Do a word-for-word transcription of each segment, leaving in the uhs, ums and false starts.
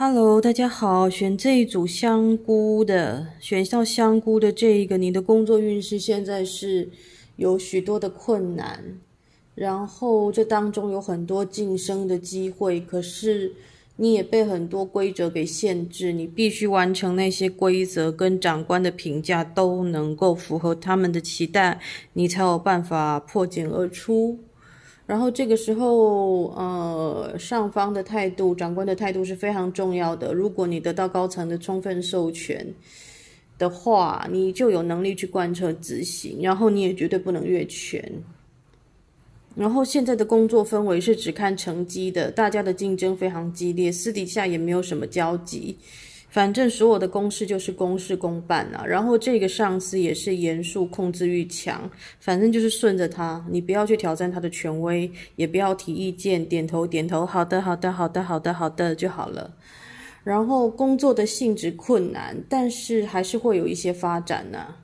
Hello，大家好。选这一组香菇的，选到香菇的这一个，你的工作运势现在是有许多的困难，然后这当中有很多晋升的机会，可是你也被很多规则给限制，你必须完成那些规则跟长官的评价都能够符合他们的期待，你才有办法破茧而出。然后这个时候，呃，上方的态度，长官的态度是非常重要的。如果你得到高层的充分授权的话，你就有能力去贯彻执行，然后你也绝对不能越权。然后现在的工作氛围是只看成绩的，大家的竞争非常激烈，私底下也没有什么交集。反正所有的公事就是公事公办啊，然后这个上司也是严肃，控制欲强，反正就是顺着他，你不要去挑战他的权威，也不要提意见，点头点头，好的好的好的好的好的就好了。然后工作的性质困难，但是还是会有一些发展啊。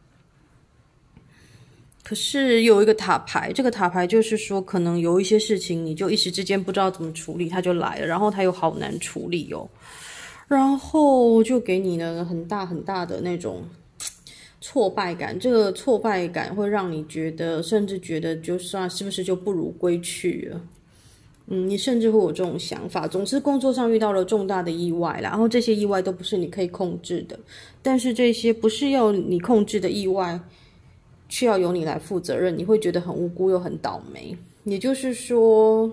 可是有一个塔牌，这个塔牌就是说可能有一些事情你就一时之间不知道怎么处理，它就来了，然后它又好难处理哦。然后就给你了很大很大的那种挫败感，这个挫败感会让你觉得，甚至觉得就算是不是就不如归去了。嗯，你甚至会有这种想法。总之，工作上遇到了重大的意外啦，然后这些意外都不是你可以控制的，但是这些不是要你控制的意外，却要由你来负责任，你会觉得很无辜又很倒霉。也就是说，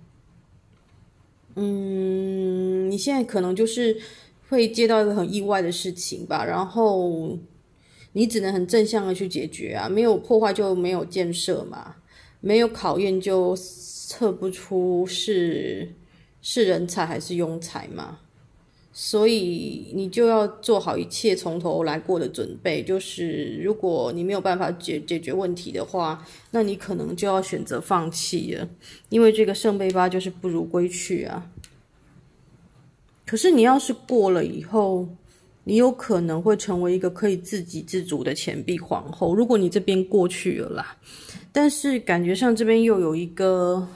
嗯，你现在可能就是会接到一个很意外的事情吧，然后你只能很正向的去解决啊，没有破坏就没有建设嘛，没有考验就测不出是是人才还是庸才嘛，所以你就要做好一切从头来过的准备，就是如果你没有办法解解决问题的话，那你可能就要选择放弃了，因为这个圣杯八就是不如归去啊。可是你要是过了以后，你有可能会成为一个可以自给自足的钱币皇后，如果你这边过去了啦。但是感觉上这边又有一个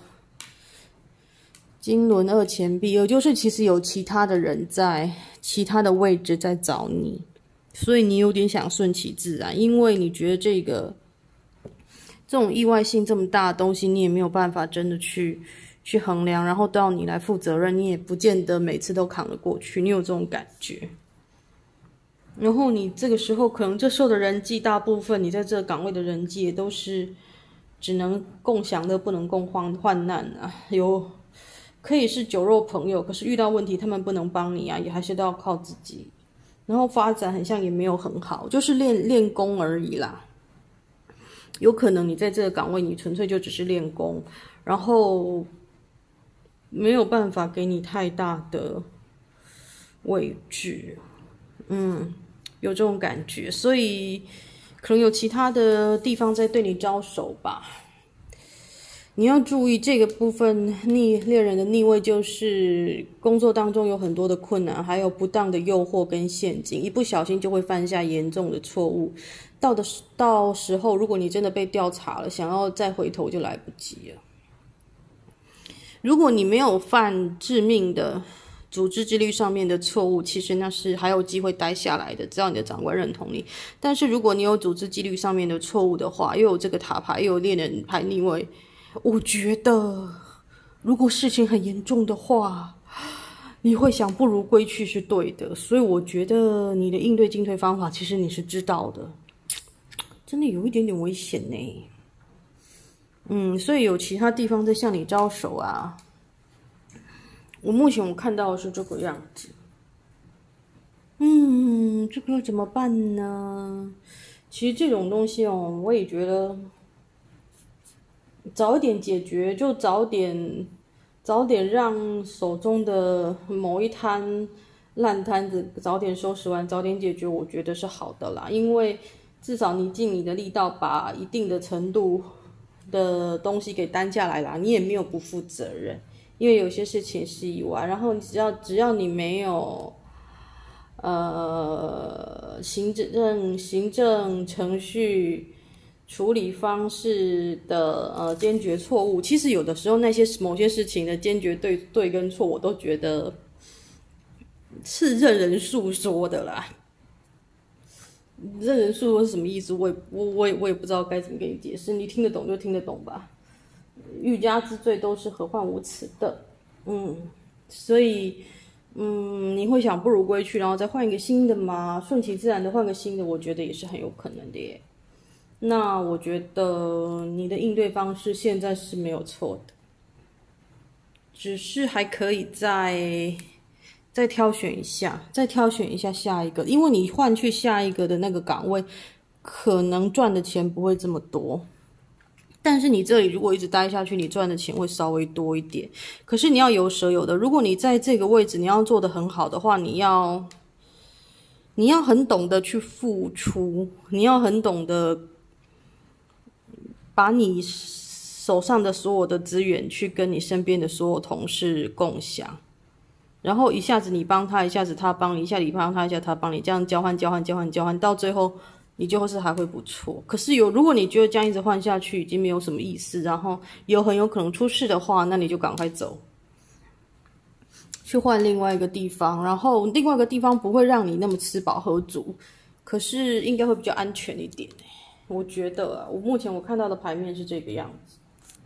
金轮二钱币，也就是其实有其他的人在其他的位置在找你，所以你有点想顺其自然，因为你觉得这个这种意外性这么大的东西，你也没有办法真的去去衡量，然后都要你来负责任，你也不见得每次都扛得过去，你有这种感觉。然后你这个时候可能这时候的人际，大部分你在这个岗位的人际也都是只能共享的，不能共患患难啊。有可以是酒肉朋友，可是遇到问题他们不能帮你啊，也还是都要靠自己。然后发展很像也没有很好，就是练练功而已啦。有可能你在这个岗位，你纯粹就只是练功，然后没有办法给你太大的位置，嗯，有这种感觉，所以可能有其他的地方在对你招手吧。你要注意这个部分，逆猎人的逆位就是工作当中有很多的困难，还有不当的诱惑跟陷阱，一不小心就会犯下严重的错误。到的到时候，如果你真的被调查了，想要再回头就来不及了。如果你没有犯致命的组织纪律上面的错误，其实那是还有机会待下来的，只要你的长官认同你。但是如果你有组织纪律上面的错误的话，又有这个塔牌，又有猎人牌逆位，我觉得如果事情很严重的话，你会想不如归去是对的。所以我觉得你的应对进退方法其实你是知道的，真的有一点点危险呢。嗯，所以有其他地方在向你招手啊。我目前我看到的是这个样子。嗯，这个要怎么办呢？其实这种东西哦，我也觉得早一点解决，就早点早点让手中的某一摊烂摊子早点收拾完，早点解决，我觉得是好的啦。因为至少你尽你的力道，把一定的程度的东西给担下来啦，你也没有不负责任，因为有些事情是意外，然后只要只要你没有呃行政行政程序处理方式的呃坚决错误，其实有的时候那些某些事情的坚决对对跟错，我都觉得是任人诉说的啦。任人诉说是什么意思？我也我我也我也不知道该怎么跟你解释，你听得懂就听得懂吧。欲加之罪都是何患无辞的，嗯，所以嗯，你会想不如归去，然后再换一个新的吗？顺其自然的换个新的，我觉得也是很有可能的耶。那我觉得你的应对方式现在是没有错的，只是还可以再再挑选一下，再挑选一下下一个，因为你换去下一个的那个岗位，可能赚的钱不会这么多。但是你这里如果一直待下去，你赚的钱会稍微多一点。可是你要有舍有得，如果你在这个位置你要做得很好的话，你要你要很懂得去付出，你要很懂得把你手上的所有的资源去跟你身边的所有同事共享，然后一下子你帮他，一下子他帮你，一下你帮他，一下他帮你，这样交换交换交换交换，到最后你就是还会不错。可是有如果你觉得这样一直换下去已经没有什么意思，然后有很有可能出事的话，那你就赶快走，去换另外一个地方，然后另外一个地方不会让你那么吃饱喝足，可是应该会比较安全一点。我觉得啊，我目前我看到的牌面是这个样子。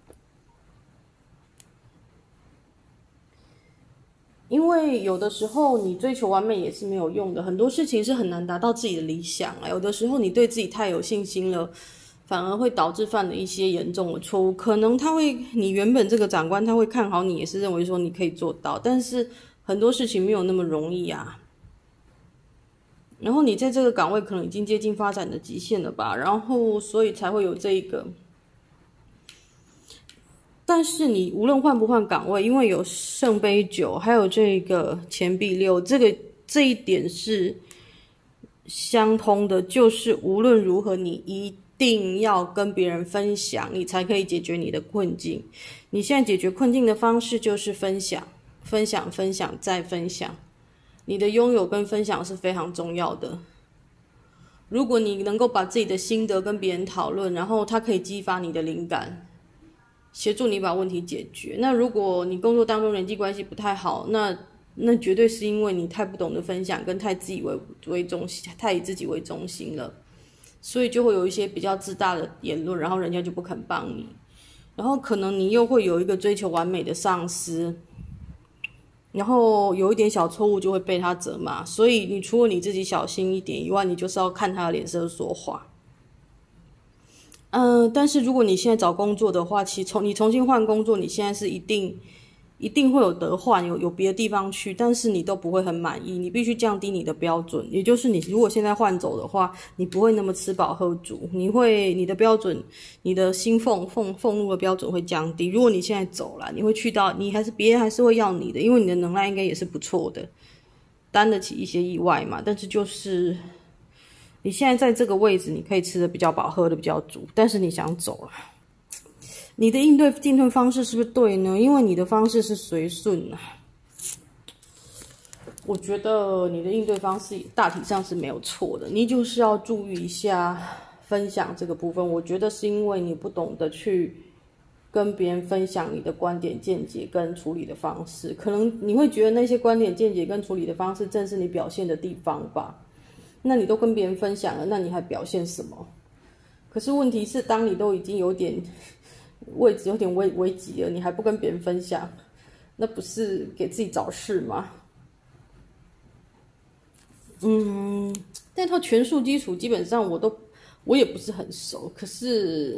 因为有的时候你追求完美也是没有用的，很多事情是很难达到自己的理想啊。有的时候你对自己太有信心了，反而会导致犯了一些严重的错误。可能他会，你原本这个长官他会看好你，也是认为说你可以做到，但是很多事情没有那么容易啊。然后你在这个岗位可能已经接近发展的极限了吧，然后所以才会有这一个。但是你无论换不换岗位，因为有圣杯九，还有这个钱币六，这个这一点是相通的，就是无论如何你一定要跟别人分享，你才可以解决你的困境。你现在解决困境的方式就是分享，分享，分享，再分享。你的拥有跟分享是非常重要的。如果你能够把自己的心得跟别人讨论，然后它可以激发你的灵感，协助你把问题解决。那如果你工作当中人际关系不太好，那那绝对是因为你太不懂得分享，跟太自以为为中心，太以自己为中心了，所以就会有一些比较自大的言论，然后人家就不肯帮你，然后可能你又会有一个追求完美的上司，然后有一点小错误就会被他责骂，所以你除了你自己小心一点以外，你就是要看他的脸色说话。嗯、呃，但是如果你现在找工作的话，其实从你重新换工作，你现在是一定一定会有得换，有有别的地方去，但是你都不会很满意，你必须降低你的标准，也就是你如果现在换走的话，你不会那么吃饱喝足，你会你的标准，你的薪俸俸俸禄的标准会降低。如果你现在走了，你会去到你还是别人还是会要你的，因为你的能耐应该也是不错的，担得起一些意外嘛，但是就是你现在在这个位置，你可以吃的比较饱，喝的比较足，但是你想走了，你的应对进退方式是不是对呢？因为你的方式是随顺啊，我觉得你的应对方式大体上是没有错的，你就是要注意一下分享这个部分。我觉得是因为你不懂得去跟别人分享你的观点见解跟处理的方式，可能你会觉得那些观点见解跟处理的方式正是你表现的地方吧。那你都跟别人分享了，那你还表现什么？可是问题是，当你都已经有点位置有点危危急了，你还不跟别人分享，那不是给自己找事吗？嗯，那套权术基础基本上我都我也不是很熟，可是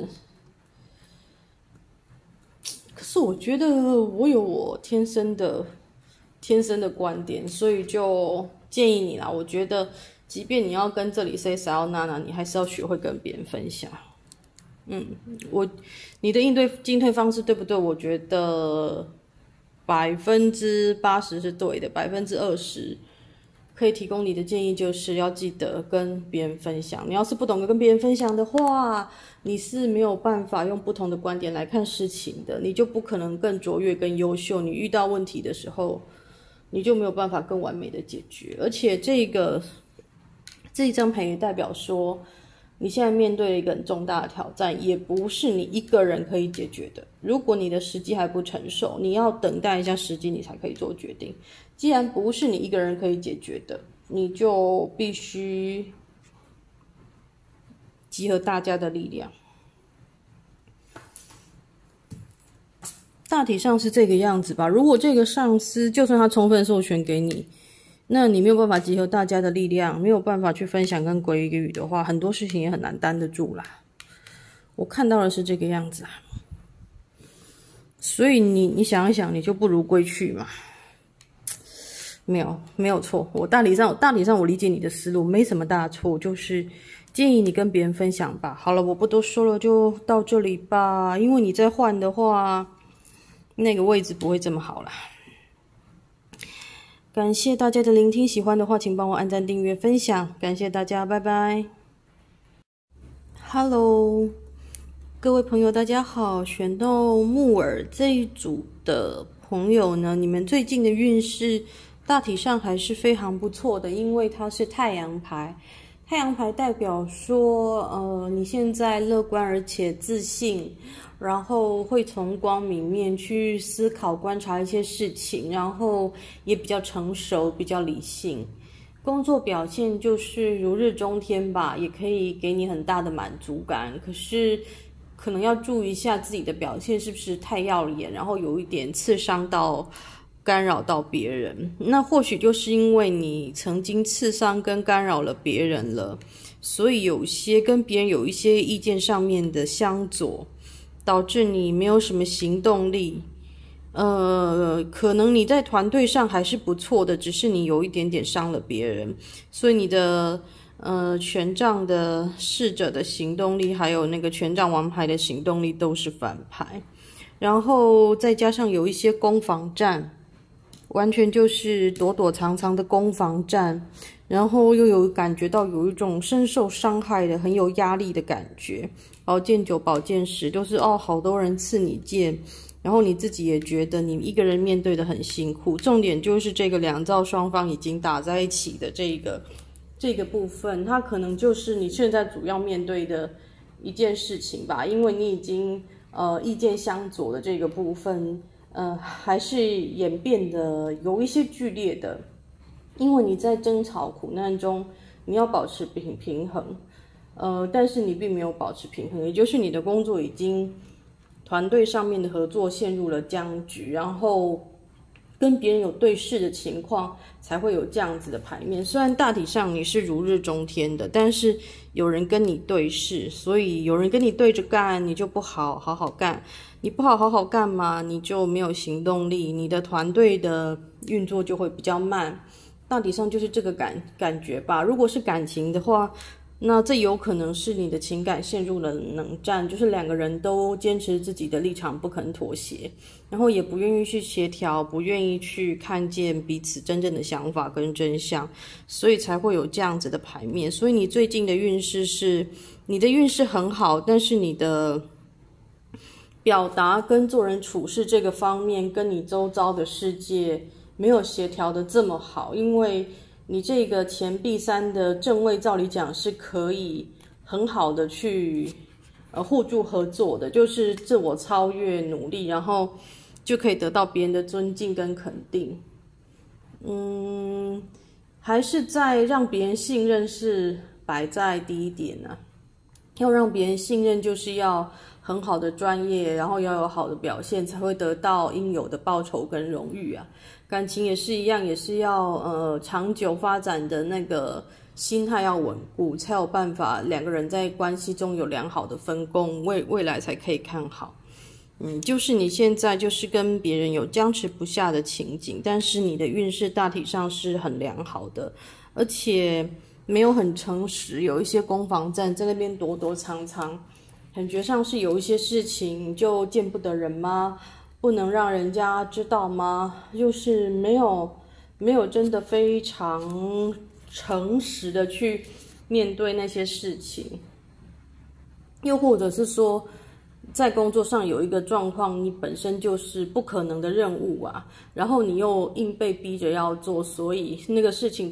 可是我觉得我有我天生的天生的观点，所以就建议你啦。我觉得即便你要跟这里 say sayonara， 你还是要学会跟别人分享。嗯，我你的应对进退方式对不对？我觉得百分之八十是对的，百分之二十可以提供你的建议就是要记得跟别人分享。你要是不懂得跟别人分享的话，你是没有办法用不同的观点来看事情的，你就不可能更卓越、更优秀。你遇到问题的时候，你就没有办法更完美的解决。而且这个这一张牌也代表说， 你现在面对了一个很重大的挑战，也不是你一个人可以解决的。如果你的时机还不成熟，你要等待一下时机，你才可以做决定。既然不是你一个人可以解决的，你就必须集合大家的力量。大体上是这个样子吧。如果这个上司就算他充分授权给你，那你没有办法集合大家的力量，没有办法去分享跟给予的话，很多事情也很难担得住啦。我看到的是这个样子啊。所以你你想一想，你就不如归去嘛。没有没有错，我大体上大体上我理解你的思路，没什么大错，就是建议你跟别人分享吧。好了，我不多说了，就到这里吧。因为你再换的话，那个位置不会这么好啦。感谢大家的聆听，喜欢的话请帮我按赞、订阅、分享，感谢大家，拜拜。Hello， 各位朋友，大家好。选到木耳这一组的朋友呢，你们最近的运势大体上还是非常不错的，因为它是太阳牌。太阳牌代表说，呃，你现在乐观而且自信，然后会从光明面去思考、观察一些事情，然后也比较成熟、比较理性。工作表现就是如日中天吧，也可以给你很大的满足感。可是可能要注意一下自己的表现是不是太耀眼，然后有一点刺伤到、干扰到别人。那或许就是因为你曾经刺伤跟干扰了别人了，所以有些跟别人有一些意见上面的相左，导致你没有什么行动力。呃，可能你在团队上还是不错的，只是你有一点点伤了别人，所以你的呃权杖的侍者的行动力，还有那个权杖王牌的行动力都是反牌，然后再加上有一些攻防战，完全就是躲躲藏藏的攻防战，然后又有感觉到有一种深受伤害的、很有压力的感觉。宝剑九、宝剑十都是哦，好多人刺你剑。然后你自己也觉得你一个人面对的很辛苦，重点就是这个两造双方已经打在一起的这个这个部分，它可能就是你现在主要面对的一件事情吧，因为你已经呃意见相左的这个部分，呃还是演变的有一些剧烈的，因为你在争吵苦难中，你要保持平平衡，呃，但是你并没有保持平衡，也就是你的工作已经。团队上面的合作陷入了僵局，然后跟别人有对视的情况，才会有这样子的牌面。虽然大体上你是如日中天的，但是有人跟你对视，所以有人跟你对着干，你就不好好好干。你不好好好干嘛，你就没有行动力，你的团队的运作就会比较慢。大体上就是这个感感觉吧。如果是感情的话，那这有可能是你的情感陷入了冷战，就是两个人都坚持自己的立场，不肯妥协，然后也不愿意去协调，不愿意去看见彼此真正的想法跟真相，所以才会有这样子的牌面。所以你最近的运势是，你的运势很好，但是你的表达跟做人处事这个方面，跟你周遭的世界没有协调的这么好，因为你这个钱币三的正位，照理讲是可以很好的去呃互助合作的，就是自我超越努力，然后就可以得到别人的尊敬跟肯定。嗯，还是在让别人信任是摆在第一点呢、啊。要让别人信任，就是要很好的专业，然后要有好的表现，才会得到应有的报酬跟荣誉啊。感情也是一样，也是要呃长久发展的那个心态要稳固，才有办法两个人在关系中有良好的分工，未未来才可以看好。嗯，就是你现在就是跟别人有僵持不下的情景，但是你的运势大体上是很良好的，而且没有很诚实，有一些攻防战在那边躲躲藏藏，感觉上是有一些事情就见不得人吗？不能让人家知道吗？就是没有没有真的非常诚实的去面对那些事情，又或者是说在工作上有一个状况，你本身就是不可能的任务啊，然后你又硬被逼着要做，所以那个事情的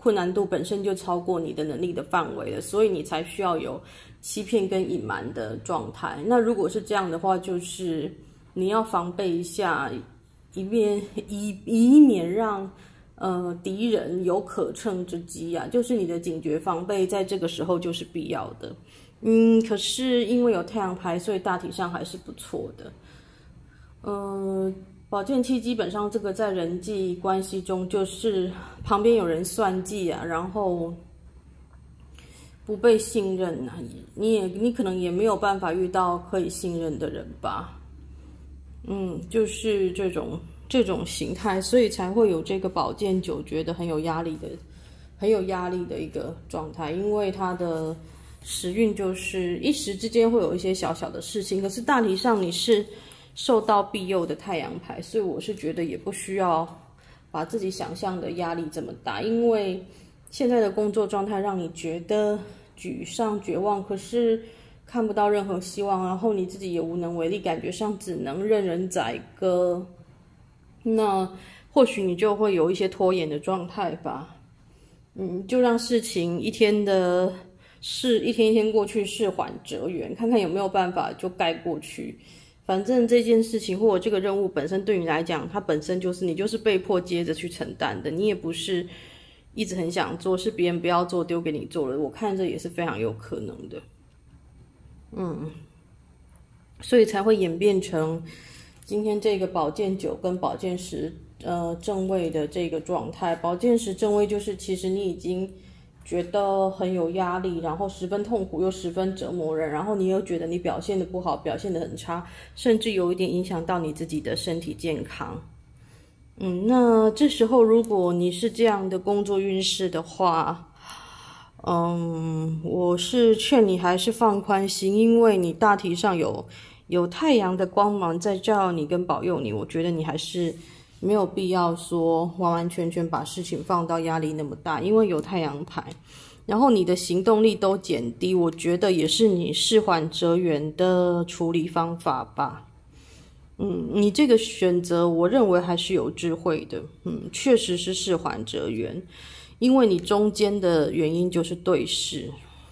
困难度本身就超过你的能力的范围了，所以你才需要有欺骗跟隐瞒的状态。那如果是这样的话，就是你要防备一下，以免以以免让呃敌人有可乘之机啊，就是你的警觉防备在这个时候就是必要的。嗯，可是因为有太阳牌，所以大体上还是不错的。呃，宝剑七基本上这个在人际关系中就是旁边有人算计啊，然后不被信任啊，你也你可能也没有办法遇到可以信任的人吧。嗯，就是这种这种形态，所以才会有这个宝剑九觉得很有压力的很有压力的一个状态，因为他的时运就是一时之间会有一些小小的事情，可是大体上你是受到庇佑的太阳牌，所以我是觉得也不需要把自己想象的压力这么大，因为现在的工作状态让你觉得沮丧绝望，可是看不到任何希望，然后你自己也无能为力，感觉上只能任人宰割，那或许你就会有一些拖延的状态吧。嗯，就让事情一天的事一天一天过去，事缓则圆，看看有没有办法就盖过去。反正这件事情或者这个任务本身对你来讲，它本身就是你就是被迫接着去承担的，你也不是一直很想做，是别人不要做丢给你做了。我看这也是非常有可能的，嗯，所以才会演变成今天这个宝剑九跟宝剑十呃正位的这个状态。宝剑十正位就是其实你已经觉得很有压力，然后十分痛苦又十分折磨人，然后你又觉得你表现的不好，表现的很差，甚至有一点影响到你自己的身体健康。嗯，那这时候如果你是这样的工作运势的话，嗯，我是劝你还是放宽心，因为你大体上有有太阳的光芒在照耀你跟保佑你，我觉得你还是没有必要说完完全全把事情放到压力那么大，因为有太阳牌，然后你的行动力都减低，我觉得也是你事缓则圆的处理方法吧。嗯，你这个选择我认为还是有智慧的，嗯，确实是事缓则圆，因为你中间的原因就是对事。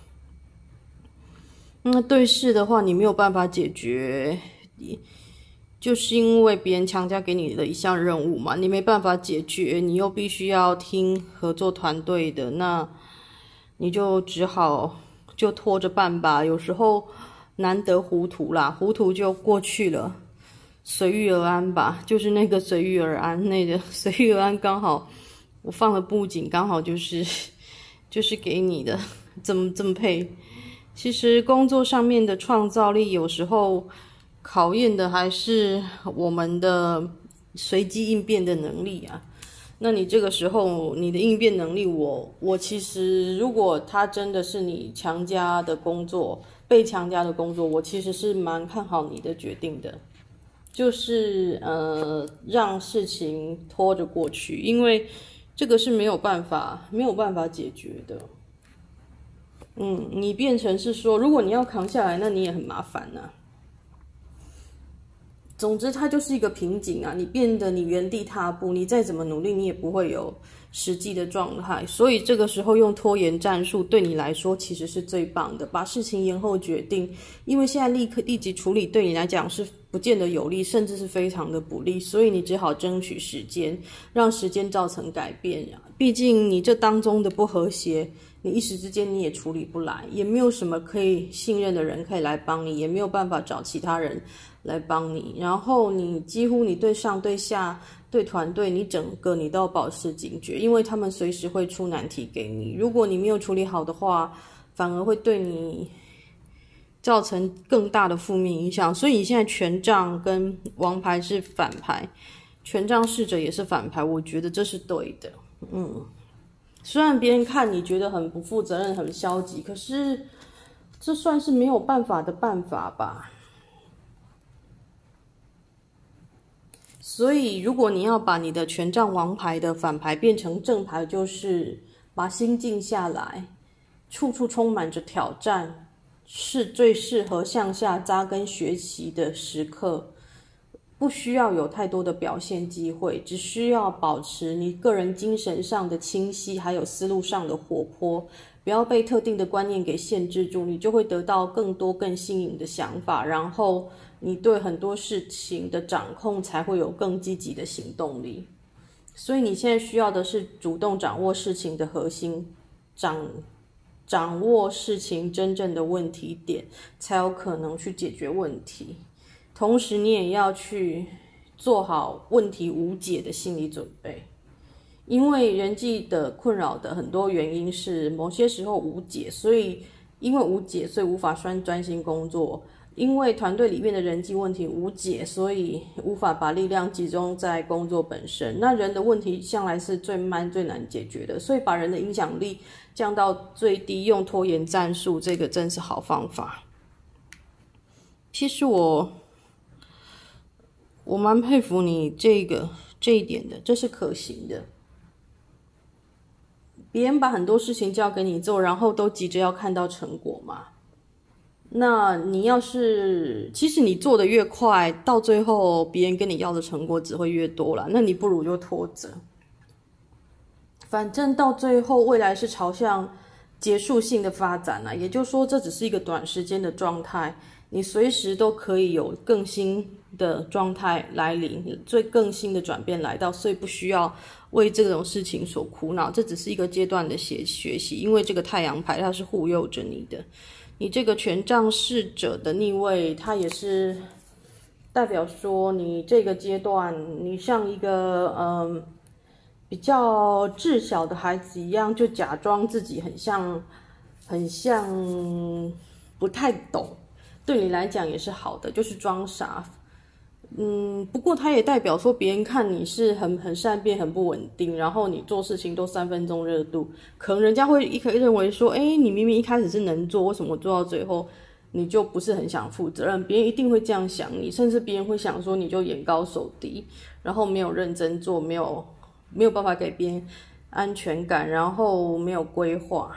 那对事的话，你没有办法解决，就是因为别人强加给你的一项任务嘛，你没办法解决，你又必须要听合作团队的，那你就只好就拖着办吧。有时候难得糊涂啦，糊涂就过去了，随遇而安吧，就是那个随遇而安，那个随遇而安刚好我放了布景，刚好就是就是给你的，怎么这么配？其实工作上面的创造力有时候考验的还是我们的随机应变的能力啊。那你这个时候你的应变能力，我我其实如果他真的是你强加的工作，被强加的工作，我其实是蛮看好你的决定的，就是呃让事情拖着过去，因为这个是没有办法没有办法解决的。嗯，你变成是说，如果你要扛下来，那你也很麻烦啊。总之，它就是一个瓶颈啊！你变得你原地踏步，你再怎么努力，你也不会有实际的状态。所以这个时候用拖延战术对你来说其实是最棒的，把事情延后决定，因为现在立刻立即处理对你来讲是不见得有利，甚至是非常的不利，所以你只好争取时间，让时间造成改变啊！毕竟你这当中的不和谐，你一时之间你也处理不来，也没有什么可以信任的人可以来帮你，也没有办法找其他人来帮你，然后你几乎你对上对下对团队，你整个你都要保持警觉，因为他们随时会出难题给你，如果你没有处理好的话，反而会对你造成更大的负面影响。所以你现在权杖跟王牌是反牌，权杖侍者也是反牌，我觉得这是对的。嗯，虽然别人看你觉得很不负责任很消极，可是这算是没有办法的办法吧。所以如果你要把你的权杖王牌的反牌变成正牌，就是把心静下来，处处充满着挑战，是最适合向下扎根学习的时刻。 不需要有太多的表现机会，只需要保持你个人精神上的清晰，还有思路上的活泼，不要被特定的观念给限制住，你就会得到更多更新颖的想法，然后你对很多事情的掌控才会有更积极的行动力。所以你现在需要的是主动掌握事情的核心，掌掌握事情真正的问题点，才有可能去解决问题。同时你也要去做好问题无解的心理准备，因为人际的困扰的很多原因是某些时候无解，所以因为无解所以无法专专心工作，因为团队里面的人际问题无解，所以无法把力量集中在工作本身。那人的问题向来是最慢最难解决的，所以把人的影响力降到最低，用拖延战术，这个真是好方法。其实我我蛮佩服你这个这一点的，这是可行的。别人把很多事情交给你做，然后都急着要看到成果嘛。那你要是，其实你做的越快，到最后别人跟你要的成果只会越多啦，那你不如就拖着。反正到最后未来是朝向结束性的发展啦，也就是说这只是一个短时间的状态，你随时都可以有更新的状态来临，最更新的转变来到，所以不需要为这种事情所苦恼，这只是一个阶段的学学习，因为这个太阳牌它是护佑着你的，你这个权杖侍者的逆位，它也是代表说你这个阶段，你像一个嗯比较稚小的孩子一样，就假装自己很像很像不太懂，对你来讲也是好的，就是装傻。嗯，不过它也代表说别人看你是很很善变、很不稳定，然后你做事情都三分钟热度，可能人家会一开始认为说，哎，你明明一开始是能做，为什么做到最后你就不是很想负责任？别人一定会这样想你，甚至别人会想说你就眼高手低，然后没有认真做，没有没有办法给别人安全感，然后没有规划，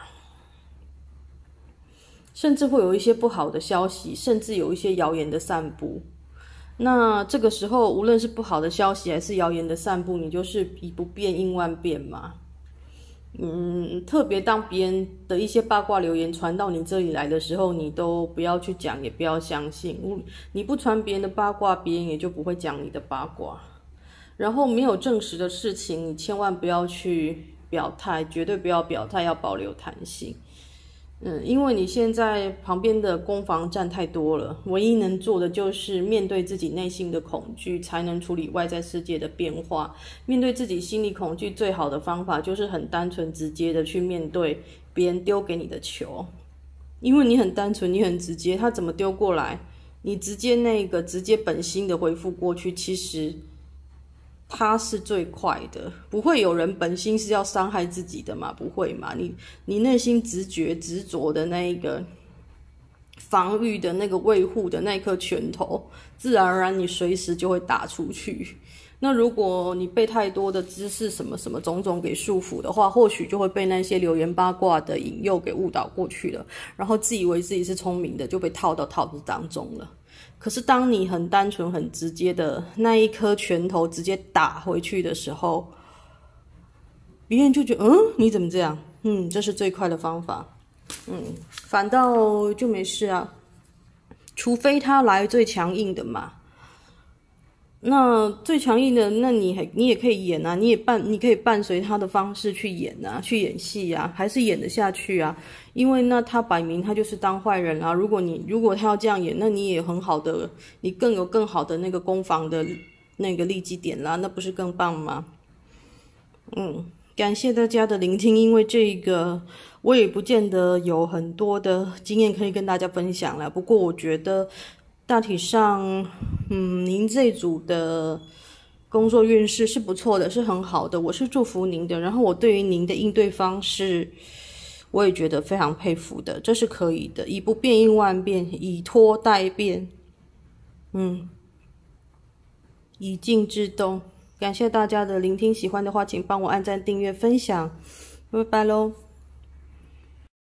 甚至会有一些不好的消息，甚至有一些谣言的散布。那这个时候无论是不好的消息还是谣言的散布，你就是以不变应万变嘛。嗯，特别当别人的一些八卦留言传到你这里来的时候，你都不要去讲，也不要相信。你不传别人的八卦，别人也就不会讲你的八卦。然后没有证实的事情，你千万不要去表态，绝对不要表态，要保留弹性。嗯，因为你现在旁边的攻防战太多了，唯一能做的就是面对自己内心的恐惧，才能处理外在世界的变化。面对自己心理恐惧最好的方法就是很单纯直接的去面对别人丢给你的球，因为你很单纯，你很直接，他怎么丢过来，你直接那个直接本心的回复过去，其实他是最快的，不会有人本心是要伤害自己的嘛？不会嘛？你你内心直觉执着的那一个防御的那个卫护的那一颗拳头，自然而然你随时就会打出去。那如果你被太多的知识什么什么种种给束缚的话，或许就会被那些流言八卦的引诱给误导过去了，然后自以为自己是聪明的，就被套到套子当中了。可是当你很单纯很直接的那一颗拳头直接打回去的时候，别人就觉得嗯你怎么这样，嗯这是最快的方法，嗯反倒就没事啊，除非他来最强硬的嘛。那最强硬的，那你还你也可以演啊，你也伴你可以伴随他的方式去演啊，去演戏啊，还是演得下去啊。因为那他摆明他就是当坏人啊。如果你如果他要这样演，那你也很好的，你更有更好的那个攻防的那个利基点啦，那不是更棒吗？嗯，感谢大家的聆听，因为这个我也不见得有很多的经验可以跟大家分享了。不过我觉得大体上，嗯，您这组的工作运势是不错的，是很好的，我是祝福您的。然后我对于您的应对方式，我也觉得非常佩服的，这是可以的，以不变应万变，以拖代变，嗯，以静制动。感谢大家的聆听，喜欢的话请帮我按赞、订阅、分享，拜拜喽。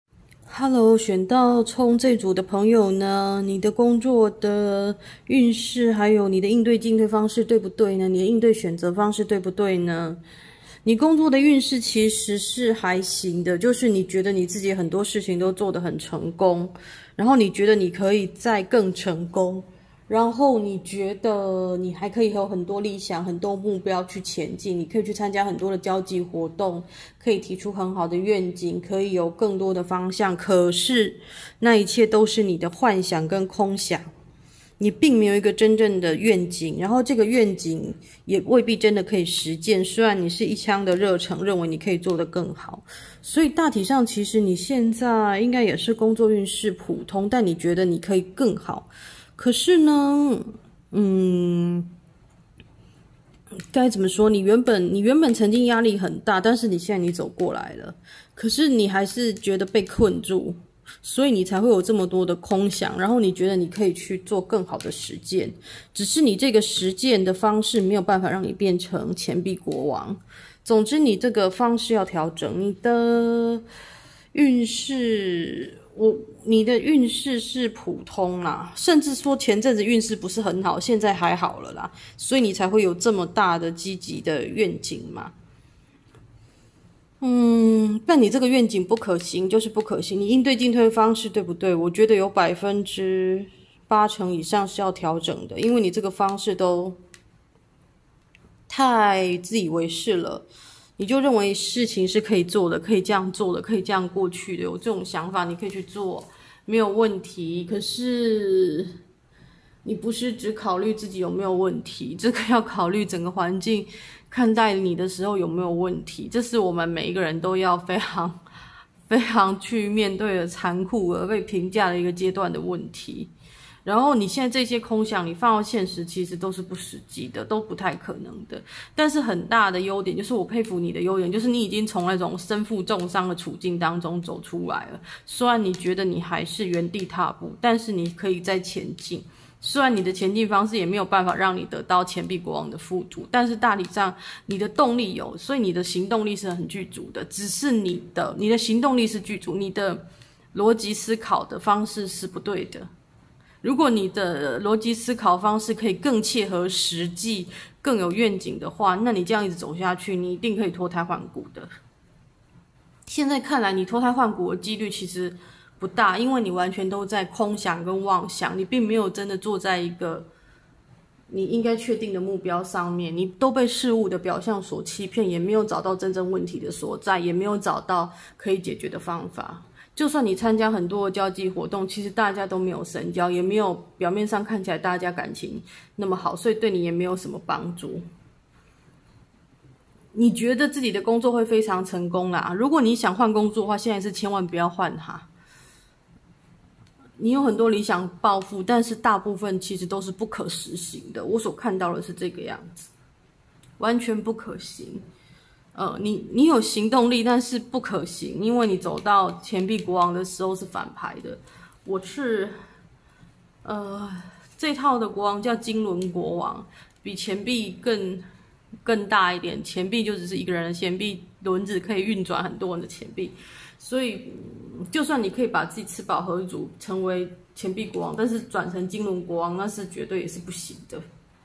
Hello，选到冲这组的朋友呢，你的工作的运势，还有你的应对进退方式对不对呢？你的应对选择方式对不对呢？你工作的运势其实是还行的，就是你觉得你自己很多事情都做得很成功，然后你觉得你可以再更成功，然后你觉得你还可以有很多理想、很多目标去前进，你可以去参加很多的交际活动，可以提出很好的愿景，可以有更多的方向。可是那一切都是你的幻想跟空想，你并没有一个真正的愿景，然后这个愿景也未必真的可以实践。虽然你是一腔的热诚，认为你可以做得更好，所以大体上其实你现在应该也是工作运势普通，但你觉得你可以更好。可是呢，嗯，该怎么说？你原本你原本曾经压力很大，但是你现在你走过来了，可是你还是觉得被困住，所以你才会有这么多的空想，然后你觉得你可以去做更好的实践，只是你这个实践的方式没有办法让你变成钱币国王。总之，你这个方式要调整，你的运势。我你的运势是普通啦，甚至说前阵子运势不是很好，现在还好了啦，所以你才会有这么大的积极的愿景嘛。嗯，但你这个愿景不可行，就是不可行。你应对进退的方式对不对？我觉得有百分之八成以上是要调整的，因为你这个方式都太自以为是了。你就认为事情是可以做的，可以这样做的，可以这样过去的，有这种想法你可以去做，没有问题。可是你不是只考虑自己有没有问题，这个要考虑整个环境看待你的时候有没有问题，这是我们每一个人都要非常非常去面对的残酷而被评价的一个阶段的问题。然后你现在这些空想你放到现实其实都是不实际的，都不太可能的。但是很大的优点就是我佩服你的优点，就是你已经从那种身负重伤的处境当中走出来了。虽然你觉得你还是原地踏步，但是你可以再前进。虽然你的前进方式也没有办法让你得到钱币国王的富足，但是大体上你的动力有，所以你的行动力是很具足的。只是你的你的行动力是具足，你的逻辑思考的方式是不对的。如果你的逻辑思考方式可以更切合实际，更有愿景的话，那你这样一直走下去，你一定可以脱胎换骨的。现在看来，你脱胎换骨的几率其实不大，因为你完全都在空想跟妄想，你并没有真的坐在一个你应该确定的目标上面，你都被事物的表象所欺骗，也没有找到真正问题的所在，也没有找到可以解决的方法。就算你参加很多的交际活动，其实大家都没有深交，也没有表面上看起来大家感情那么好，所以对你也没有什么帮助。你觉得自己的工作会非常成功啦，如果你想换工作的话，现在是千万不要换它。你有很多理想抱负，但是大部分其实都是不可实行的。我所看到的是这个样子，完全不可行。呃，你你有行动力，但是不可行，因为你走到钱币国王的时候是反牌的。我是，呃，这套的国王叫金轮国王，比钱币更更大一点。钱币就只是一个人的钱币轮子，可以运转很多人的钱币。所以，就算你可以把自己吃饱喝足，成为钱币国王，但是转成金轮国王，那是绝对也是不行的。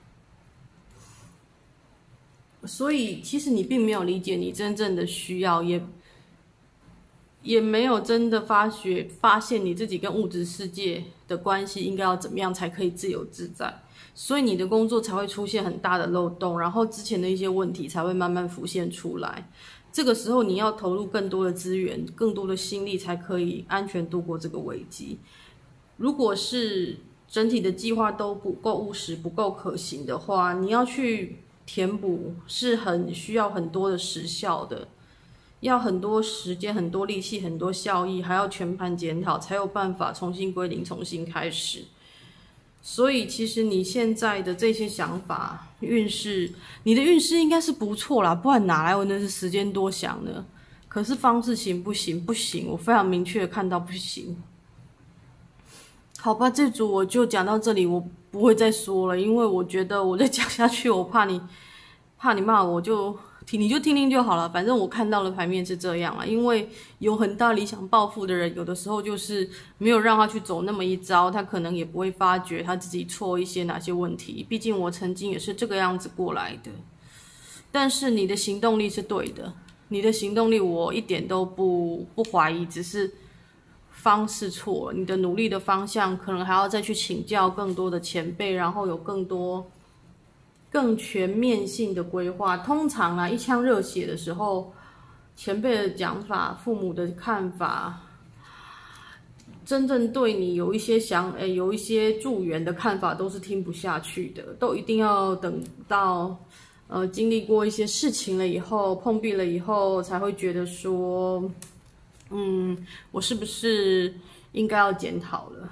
所以其实你并没有理解你真正的需要，也也没有真的发觉发现你自己跟物质世界的关系应该要怎么样才可以自由自在，所以你的工作才会出现很大的漏洞，然后之前的一些问题才会慢慢浮现出来。这个时候你要投入更多的资源，更多的心力，才可以安全度过这个危机。如果是整体的计划都不够务实、不够可行的话，你要去填补是很需要很多的时效的，要很多时间、很多力气、很多效益，还要全盘检讨，才有办法重新归零、重新开始。所以，其实你现在的这些想法、运势，你的运势应该是不错啦，不然哪来我那是时间多想呢？可是方式行不行？不行，我非常明确的看到不行。好吧，这组我就讲到这里，我不会再说了，因为我觉得我再讲下去，我怕你怕你骂我就听你就听听就好了，反正我看到的牌面是这样啊。因为有很大理想抱负的人，有的时候就是没有让他去走那么一招，他可能也不会发觉他自己错一些哪些问题。毕竟我曾经也是这个样子过来的。但是你的行动力是对的，你的行动力我一点都不不怀疑，只是方式错了，你的努力的方向可能还要再去请教更多的前辈，然后有更多更全面性的规划。通常啊，一腔热血的时候，前辈的讲法、父母的看法，真正对你有一些想诶有一些助缘的看法，都是听不下去的，都一定要等到呃经历过一些事情了以后，碰壁了以后，才会觉得说，嗯，我是不是应该要检讨了？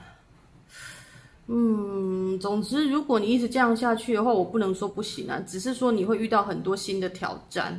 嗯，总之，如果你一直这样下去的话，我不能说不行啊，只是说你会遇到很多新的挑战，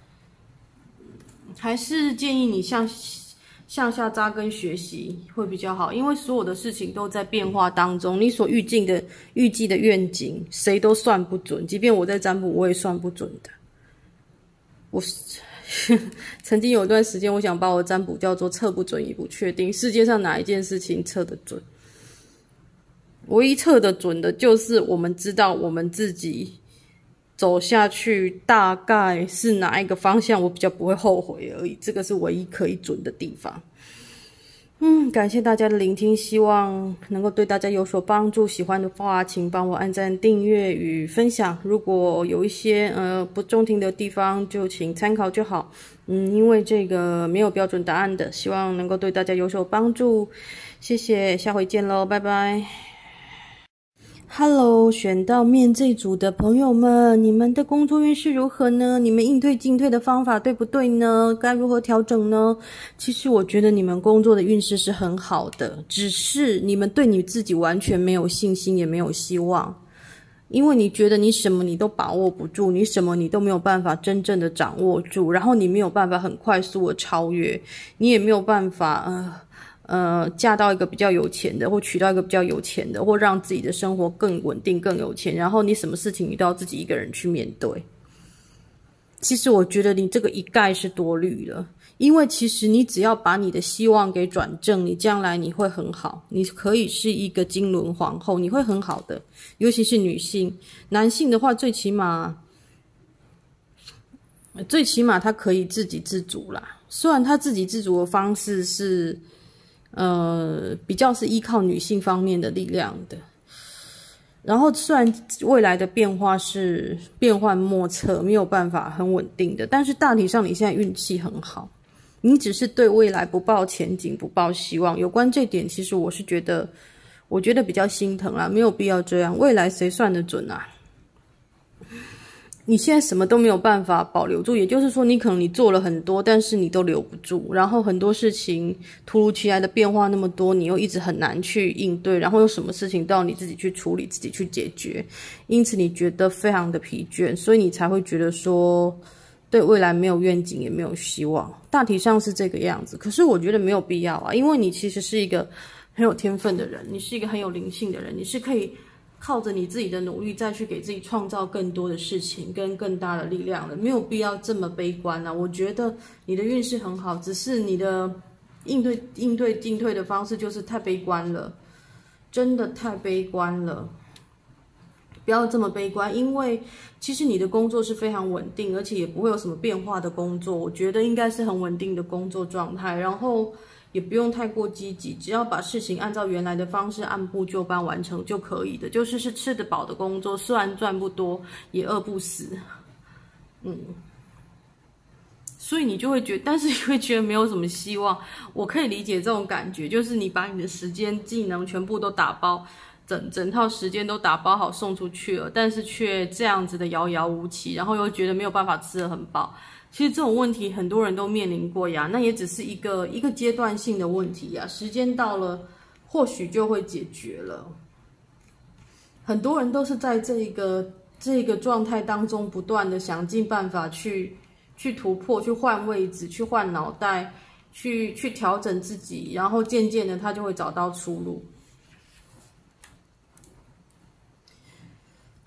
还是建议你向向下扎根学习会比较好，因为所有的事情都在变化当中，你所预计的预计的愿景，谁都算不准，即便我在占卜，我也算不准的。我曾经有一段时间，我想把我占卜叫做测不准也不确定，世界上哪一件事情测得准？唯一测得准的就是我们知道我们自己走下去大概是哪一个方向，我比较不会后悔而已，这个是唯一可以准的地方。嗯，感谢大家的聆听，希望能够对大家有所帮助。喜欢的话，请帮我按赞、订阅与分享。如果有一些呃不中听的地方，就请参考就好。嗯，因为这个没有标准答案的，希望能够对大家有所帮助。谢谢，下回见喽，拜拜。Hello， 选到面这组的朋友们，你们的工作运势如何呢？你们应对进退的方法对不对呢？该如何调整呢？其实我觉得你们工作的运势是很好的，只是你们对你自己完全没有信心，也没有希望，因为你觉得你什么你都把握不住，你什么你都没有办法真正的掌握住，然后你没有办法很快速的超越，你也没有办法呃呃，嫁到一个比较有钱的，或娶到一个比较有钱的，或让自己的生活更稳定、更有钱，然后你什么事情你都要自己一个人去面对。其实我觉得你这个一概是多虑了，因为其实你只要把你的希望给转正，你将来你会很好，你可以是一个金轮皇后，你会很好的。尤其是女性，男性的话，最起码，最起码他可以自给自足啦。虽然他自给自足的方式是。呃，比较是依靠女性方面的力量的。然后虽然未来的变化是变幻莫测，没有办法很稳定的，但是大体上你现在运气很好，你只是对未来不抱前景，不抱希望。有关这点，其实我是觉得，我觉得比较心疼啦，没有必要这样。未来谁算得准啊？你现在什么都没有办法保留住，也就是说，你可能你做了很多，但是你都留不住。然后很多事情突如其来的变化那么多，你又一直很难去应对。然后有什么事情都要你自己去处理，自己去解决，因此你觉得非常的疲倦，所以你才会觉得说，对未来没有愿景，也没有希望。大体上是这个样子。可是我觉得没有必要啊，因为你其实是一个很有天分的人，你是一个很有灵性的人，你是可以。靠着你自己的努力，再去给自己创造更多的事情跟更大的力量的，没有必要这么悲观啊！我觉得你的运势很好，只是你的应对应对进退的方式就是太悲观了，真的太悲观了。不要这么悲观，因为其实你的工作是非常稳定，而且也不会有什么变化的工作，我觉得应该是很稳定的工作状态，然后。也不用太过积极，只要把事情按照原来的方式按部就班完成就可以的。就是是吃得饱的工作，虽然赚不多，也饿不死。嗯，所以你就会觉得，但是你会觉得没有什么希望。我可以理解这种感觉，就是你把你的时间、技能全部都打包，整整套时间都打包好送出去了，但是却这样子的遥遥无期，然后又觉得没有办法吃得很饱。其实这种问题很多人都面临过呀，那也只是一个一个阶段性的问题呀，时间到了，或许就会解决了。很多人都是在这个这个状态当中，不断的想尽办法去去突破，去换位置，去换脑袋，去去调整自己，然后渐渐的他就会找到出路。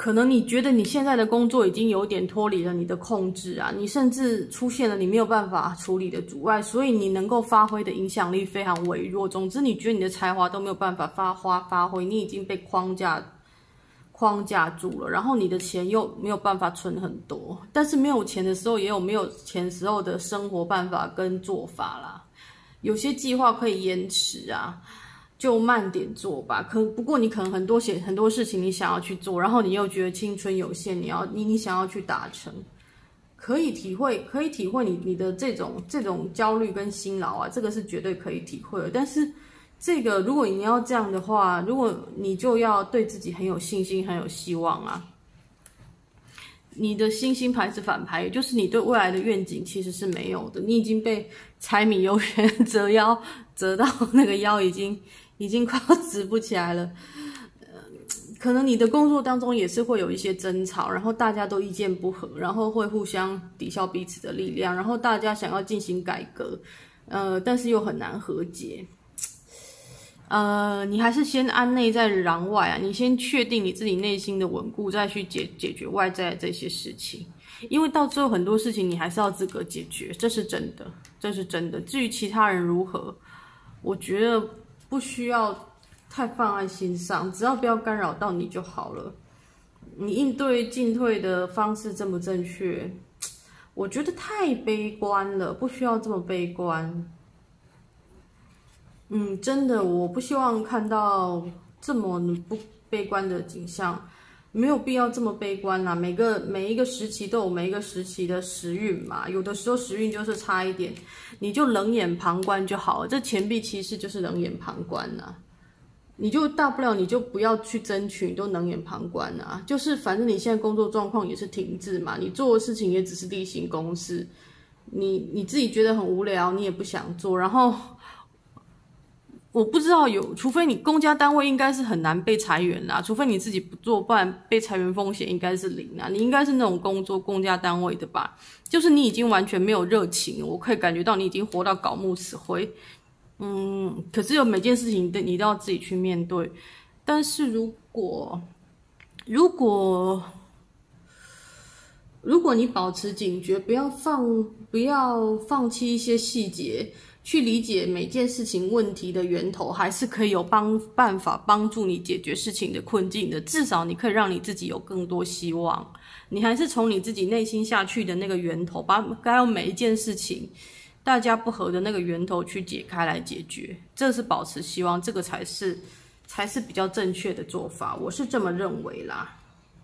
可能你觉得你现在的工作已经有点脱离了你的控制啊，你甚至出现了你没有办法处理的阻碍，所以你能够发挥的影响力非常微弱。总之，你觉得你的才华都没有办法发花发挥，你已经被框架框架住了，然后你的钱又没有办法存很多，但是没有钱的时候也有没有钱时候的生活办法跟做法啦。有些计划可以延迟啊。就慢点做吧，可不过你可能很多些很多事情你想要去做，然后你又觉得青春有限，你要你你想要去达成，可以体会可以体会你你的这种这种焦虑跟辛劳啊，这个是绝对可以体会的。但是这个如果你要这样的话，如果你就要对自己很有信心，很有希望啊。你的星星牌是反牌，也就是你对未来的愿景其实是没有的，你已经被柴米油盐折腰折到那个腰已经。已经快要直不起来了，呃，可能你的工作当中也是会有一些争吵，然后大家都意见不合，然后会互相抵消彼此的力量，然后大家想要进行改革，呃，但是又很难和解。呃，你还是先安内再攘外啊，你先确定你自己内心的稳固，再去解解决外在的这些事情，因为到最后很多事情你还是要自个解决，这是真的，这是真的。至于其他人如何，我觉得。不需要太放在心上，只要不要干扰到你就好了。你应对进退的方式正不正确？我觉得太悲观了，不需要这么悲观。嗯，真的，我不希望看到这么不悲观的景象，没有必要这么悲观啦。每个每一个时期都有每一个时期的时运嘛，有的时候时运就是差一点。你就冷眼旁观就好了，这钱币其实就是冷眼旁观啊。你就大不了你就不要去争取，你都冷眼旁观啊。就是反正你现在工作状况也是停滞嘛，你做的事情也只是例行公事，你你自己觉得很无聊，你也不想做，然后我不知道有，除非你公家单位应该是很难被裁员啦，除非你自己不做，不然被裁员风险应该是零啊。你应该是那种工作公家单位的吧？就是你已经完全没有热情，我可以感觉到你已经活到槁木死灰。嗯，可是有每件事情你都要自己去面对。但是如果如果如果你保持警觉，不要放不要放弃一些细节。去理解每件事情问题的源头，还是可以有帮办法帮助你解决事情的困境的。至少你可以让你自己有更多希望。你还是从你自己内心下去的那个源头，把该有每一件事情大家不合的那个源头去解开来解决。这是保持希望，这个才是才是比较正确的做法。我是这么认为啦。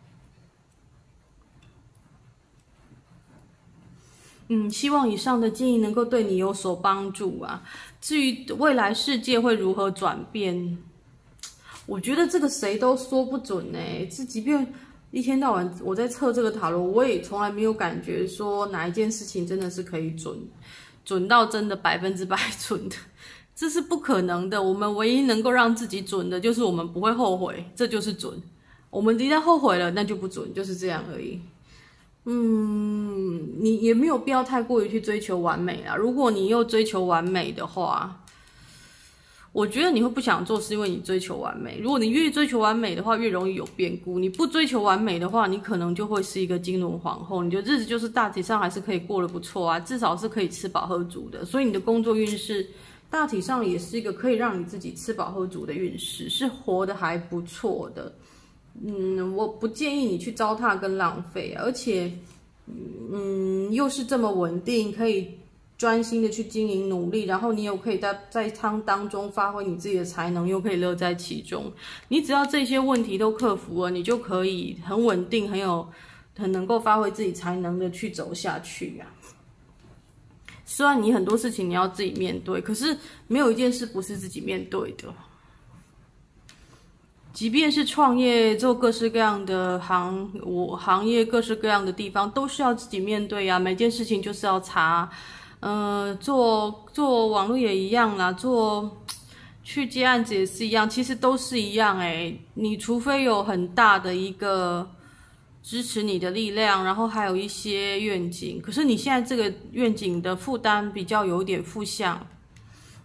嗯，希望以上的建议能够对你有所帮助啊。至于未来世界会如何转变，我觉得这个谁都说不准呢、欸。这即便一天到晚我在测这个塔罗，我也从来没有感觉说哪一件事情真的是可以准，准到真的百分之百准的，这是不可能的。我们唯一能够让自己准的，就是我们不会后悔，这就是准。我们一旦后悔了，那就不准，就是这样而已。嗯，你也没有必要太过于去追求完美啦。如果你又追求完美的话，我觉得你会不想做，是因为你追求完美。如果你越追求完美的话，越容易有变故。你不追求完美的话，你可能就会是一个金轮皇后，你的日子就是大体上还是可以过得不错啊，至少是可以吃饱喝足的。所以你的工作运势大体上也是一个可以让你自己吃饱喝足的运势，是活得还不错的。嗯，我不建议你去糟蹋跟浪费，而且，嗯，又是这么稳定，可以专心的去经营努力，然后你又可以在在当当中发挥你自己的才能，又可以乐在其中。你只要这些问题都克服了，你就可以很稳定，很有很能够发挥自己才能的去走下去啊。虽然你很多事情你要自己面对，可是没有一件事不是自己面对的。即便是创业做各式各样的行，我行业各式各样的地方都是要自己面对呀。每件事情就是要查，呃，做做网络也一样啦，做去接案子也是一样，其实都是一样诶。你除非有很大的一个支持你的力量，然后还有一些愿景，可是你现在这个愿景的负担比较有点负向。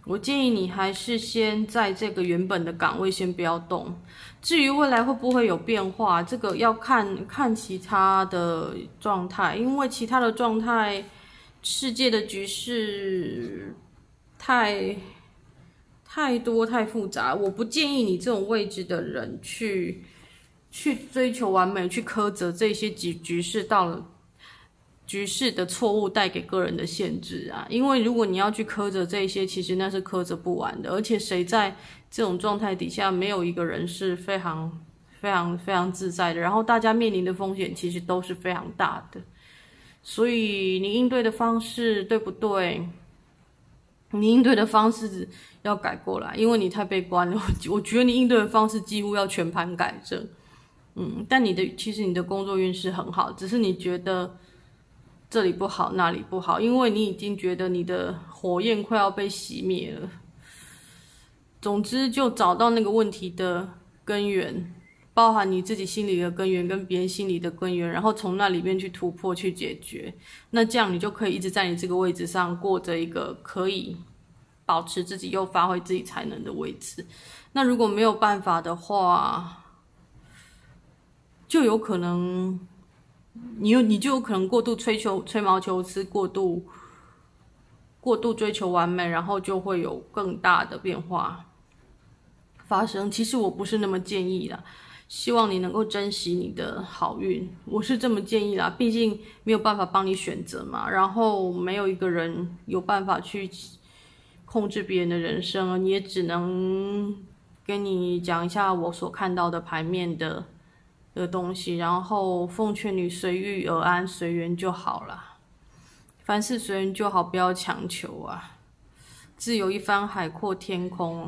我建议你还是先在这个原本的岗位先不要动。至于未来会不会有变化，这个要看看其他的状态，因为其他的状态，世界的局势太太多太复杂，我不建议你这种位置的人去去追求完美，去苛责这些局局势到了。局势的错误带给个人的限制啊，因为如果你要去苛责这些，其实那是苛责不完的。而且谁在这种状态底下，没有一个人是非常、非常、非常自在的。然后大家面临的风险其实都是非常大的，所以你应对的方式对不对？你应对的方式要改过来，因为你太悲观了。我觉得你应对的方式几乎要全盘改正。嗯，但你的其实你的工作运势很好，只是你觉得。这里不好，那里不好，因为你已经觉得你的火焰快要被熄灭了。总之，就找到那个问题的根源，包含你自己心里的根源跟别人心里的根源，然后从那里面去突破、去解决。那这样你就可以一直在你这个位置上过着一个可以保持自己又发挥自己才能的位置。那如果没有办法的话，就有可能。你有你就有可能过度追求吹毛求疵，过度过度追求完美，然后就会有更大的变化发生。其实我不是那么建议啦，希望你能够珍惜你的好运，我是这么建议啦。毕竟没有办法帮你选择嘛，然后没有一个人有办法去控制别人的人生，你也只能跟你讲一下我所看到的牌面的。的东西，然后奉劝你随遇而安，随缘就好啦。凡事随缘就好，不要强求啊。自有一番海阔天空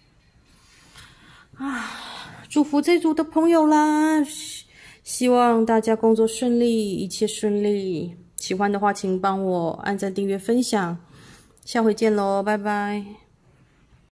啊！祝福这组的朋友啦，希望大家工作顺利，一切顺利。喜欢的话，请帮我按赞、订阅、分享。下回见喽，拜拜。